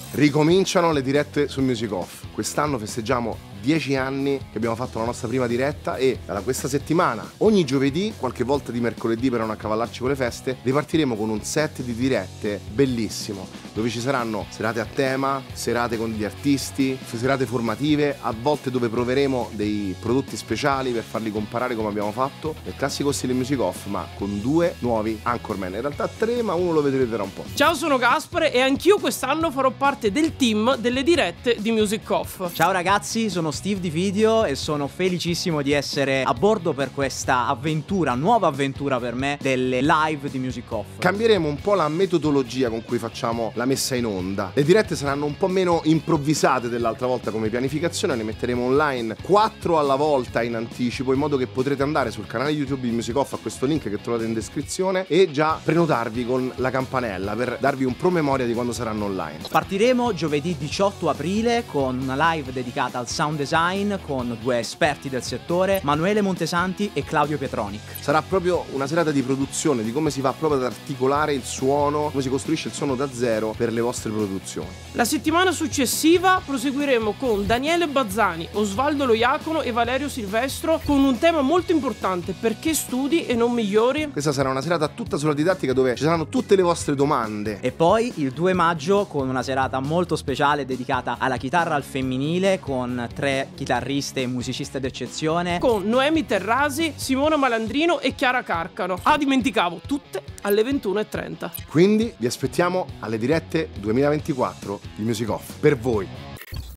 Ricominciano le dirette su Music Off. Quest'anno festeggiamo 10 anni che abbiamo fatto la nostra prima diretta e da questa settimana, ogni giovedì, qualche volta di mercoledì per non accavallarci con le feste, ripartiremo con un set di dirette bellissimo, dove ci saranno serate a tema, serate con gli artisti, serate formative, a volte dove proveremo dei prodotti speciali per farli comparare come abbiamo fatto nel classico stile Music Off, ma con 2 nuovi anchorman. In realtà 3, ma uno lo vedrete tra un po'. Ciao, sono Gaspare e anch'io quest'anno farò parte del team delle dirette di Music Off. Ciao ragazzi, sono Steve di Video e sono felicissimo di essere a bordo per questa avventura, nuova avventura per me, delle live di Music Off. Cambieremo un po' la metodologia con cui facciamo la messa in onda. Le dirette saranno un po' meno improvvisate dell'altra volta come pianificazione, ne metteremo online 4 alla volta in anticipo, in modo che potrete andare sul canale YouTube di Music Off, a questo link che trovate in descrizione, e già prenotarvi con la campanella per darvi un promemoria di quando saranno online. Partiremo giovedì 18 aprile con una live dedicata al sound design con 2 esperti del settore, Manuele Montesanti e Claudio Pietronic. Sarà proprio una serata di produzione, di come si va proprio ad articolare il suono, come si costruisce il suono da zero per le vostre produzioni. La settimana successiva proseguiremo con Daniele Bazzani, Osvaldo Loiacono e Valerio Silvestro con un tema molto importante: perché studi e non migliori? Questa sarà una serata tutta sulla didattica, dove ci saranno tutte le vostre domande. E poi il 2 maggio con una serata molto speciale dedicata alla chitarra al femminile con 3 chitarriste e musiciste d'eccezione, con Noemi Terrasi, Simona Malandrino e Chiara Carcano. Dimenticavo, tutte alle 21:30. Quindi vi aspettiamo alle dirette 2024 di Music Off, per voi.